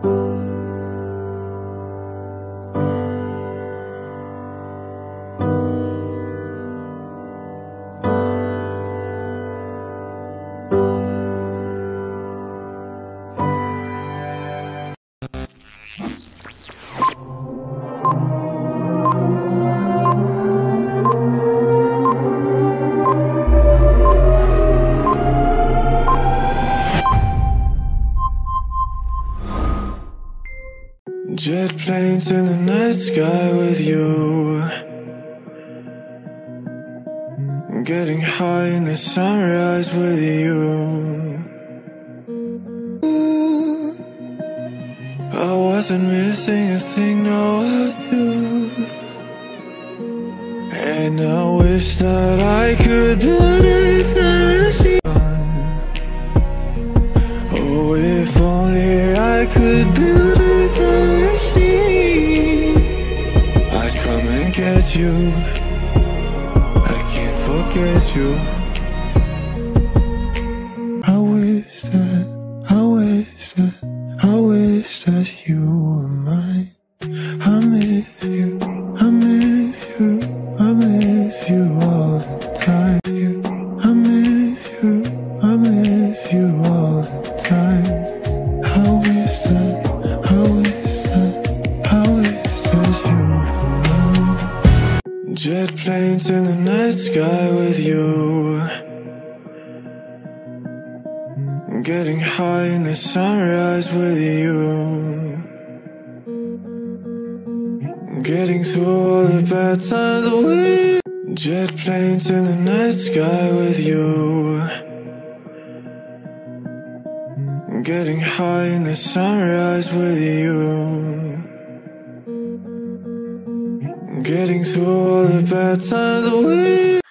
Jet planes in the night sky with you, getting high in the sunrise with you. Ooh, I wasn't missing a thing, no I do. And I wish that I could do this time machine. Oh, if only I could build a time machine, I'd come and get you. I can't forget you. I wish that you were mine. I miss you, I miss you, I miss you all the time. I miss you, I miss you all the time. I wish that you were mine. Jet planes in the night sky with you, getting high in the sunrise with you, getting through all the bad times with. Jet planes in the night sky with you, getting high in the sunrise with you, getting through all the bad times with.